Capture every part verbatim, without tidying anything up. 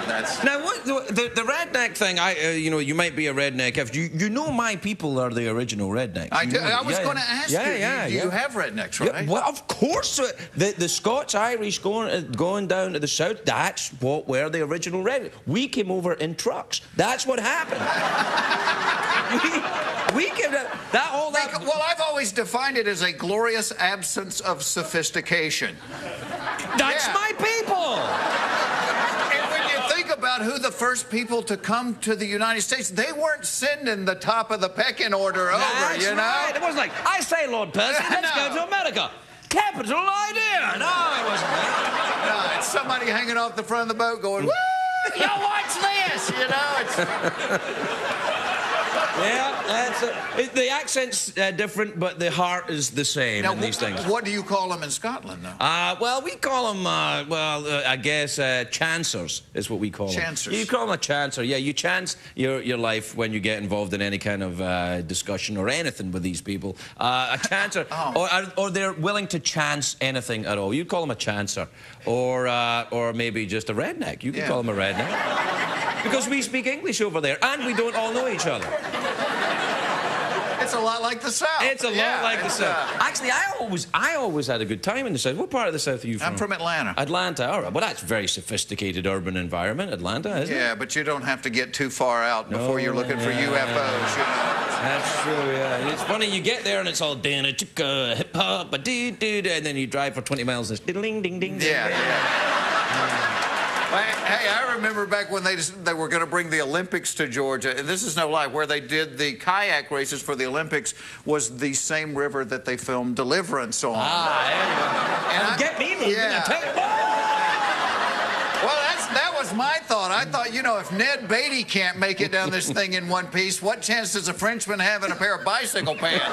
that's... Now, what, the, the redneck thing, I, uh, you know, you might be a redneck if you, you know my people are the original rednecks. I, you do, know, I was yeah, going to yeah. ask yeah, you, yeah, you, yeah. you have rednecks, right? Yeah, well, of course. The, the Scots-Irish going, uh, going down to the south, that's what were the original rednecks. We came over in trucks. That's what happened. we, we came down, that all that... Because, well, I've always defined it as a glorious absence of sophistication. That's yeah. my people! And when you think about who the first people to come to the United States, they weren't sending the top of the pecking order over, That's you know? Right. It wasn't like, I say, Lord Percy, let's No. go to America. Capital idea! No, it wasn't that. No, it's somebody hanging off the front of the boat going, woo! Yo, watch this! You know, it's... Yeah, that's a, it, the accent's uh, different, but the heart is the same Now, in these things. What do you call them in Scotland, though? Uh, well, we call them, uh, well, uh, I guess, uh, chancers is what we call them. Chancers. You call them a chancer. Yeah, you chance your, your life when you get involved in any kind of uh, discussion or anything with these people. Uh, a chancer, oh. or, or they're willing to chance anything at all. You call them a chancer, or, uh, or maybe just a redneck. You can Yeah. call them a redneck. Because we speak English over there, and we don't all know each other. It's a lot like the South. It's a yeah, lot like the South. Uh... Actually, I always, I always had a good time in the South. What part of the South are you from? I'm from Atlanta. Atlanta, all right. Well, that's a very sophisticated urban environment, Atlanta, isn't yeah, it? but you don't have to get too far out No, before you're looking yeah. for U F Os, you know. That's true, yeah. It's funny, you get there and it's all dana chicka, hip hop, a dee dee, and then you drive for twenty miles and it's ding ding ding. Yeah, yeah. Hey, I remember back when they they were going to bring the Olympics to Georgia, and this is no lie, where they did the kayak races for the Olympics was the same river that they filmed Deliverance on. Ah, there you go. And I, get me moving. yeah. I tell you. Well, that's, that was my thought. I thought, you know, if Ned Beatty can't make it down this thing in one piece, what chance does a Frenchman have in a pair of bicycle pants?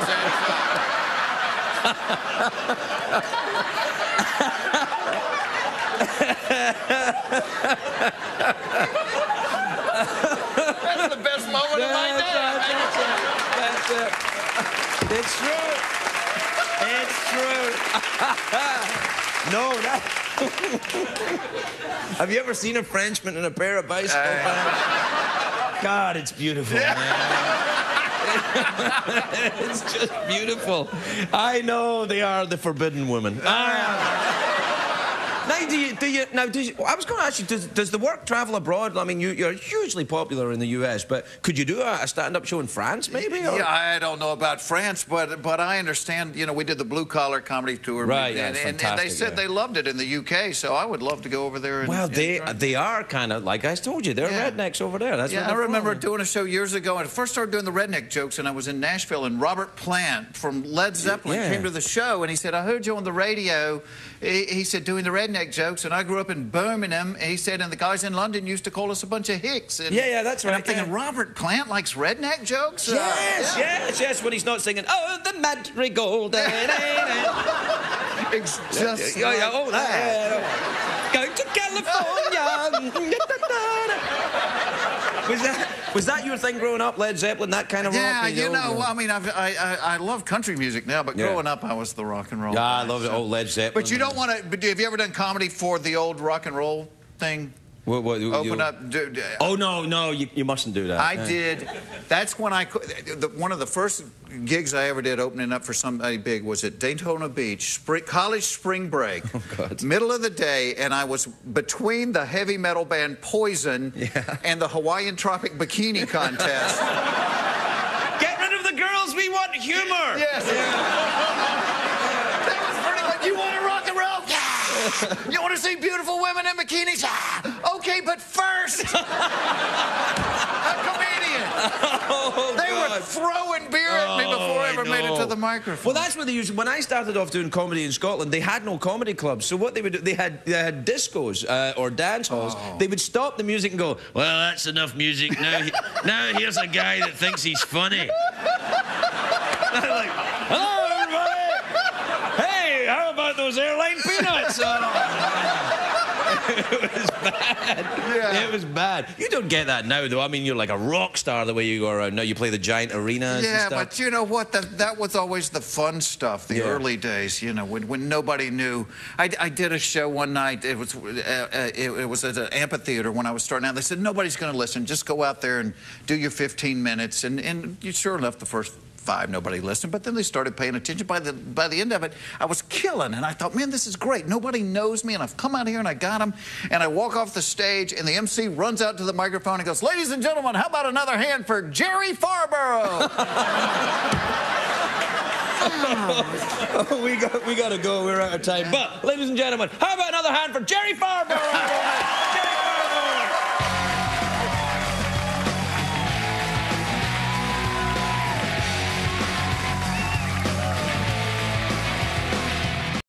That's the best moment of my day. That's it. That's it. It's true. It's true. No, that... Have you ever seen a Frenchman in a pair of bicycle pants? Uh, God, it's beautiful, man. It's just beautiful. I know they are the forbidden woman. Ah. Now, do you, do you, now, do you, I was going to ask you, does, does the work travel abroad? I mean, you, you're hugely popular in the U S, but could you do a, a stand-up show in France, maybe? Or? Yeah, I don't know about France, but but I understand, you know, we did the blue-collar comedy tour. Right, and, yeah, it's and, and fantastic, they said yeah. they loved it in the U K, so I would love to go over there and... Well, and they try. they are kind of, like I told you, they're Yeah. rednecks over there. That's Yeah, what I they're remember from. doing a show years ago, and I first started doing the redneck jokes, and I was in Nashville, and Robert Plant from Led Zeppelin Yeah. came to the show, and he said, I heard you on the radio. He, he said, doing the redneck jokes, and I grew up in Birmingham, and he said, and the guys in London used to call us a bunch of hicks. And, Yeah, yeah, that's and right, I'm thinking, yeah. Robert Plant likes redneck jokes? Yes, Uh, yeah. yes, yes, when he's not singing, oh, the madrigal. da, da, da. It's just Yeah, yeah, like oh, that. Yeah. Going to California. Was that, was that your thing growing up, Led Zeppelin, that kind of Yeah, rock? you know, I mean, I've, I, I I love country music now, but Yeah. growing up, I was the rock and roll. Yeah, I guy, love it. so- Oh, Led Zeppelin. But you don't want to. But have you ever done comedy for the old rock and roll thing? What, what, Open you, up. Do, do, Oh, no, no, you, you mustn't do that. I Yeah. did. That's when I. qu- The, one of the first gigs I ever did opening up for somebody big was at Daytona Beach, spring, college spring break, Oh, God. middle of the day, and I was between the heavy metal band Poison Yeah. and the Hawaiian Tropic Bikini Contest. Get rid of the girls, we want humor. Yes. That was pretty much. You want to rock and roll? Yeah. You want to see beautiful women in bikinis? Yeah. Okay, but first, a comedian. Oh, They God. were throwing beer at me before I I ever made it know. to the microphone. Well, that's what they used. When I started off doing comedy in Scotland, they had no comedy clubs. So what they would do, they had they had discos uh, or dance halls. Oh. They would stop the music and go, well, that's enough music. Now, he, now here's a guy that thinks he's funny. I'm like, hello, everybody. Hey, how about those airline peanuts? Oh, It was bad. Yeah. It was bad. You don't get that now, though. I mean, you're like a rock star the way you go around now. You play the giant arenas Yeah, and stuff. but you know what? That, that was always the fun stuff, the Yeah. early days, you know, when, when nobody knew. I, I did a show one night. It was, uh, uh, it, it was at an amphitheater when I was starting out. They said, nobody's going to listen. Just go out there and do your fifteen minutes. And, and you, sure enough, the first five, nobody listened, but then they started paying attention. By the by the end of it, I was killing, and I thought, man, this is great. Nobody knows me, and I've come out here and I got them. And I walk off the stage, and the M C runs out to the microphone and goes, ladies and gentlemen, how about another hand for Jerry Farborough? Oh, we got we got to go. We're out of time. But, ladies and gentlemen, how about another hand for Jerry Farborough?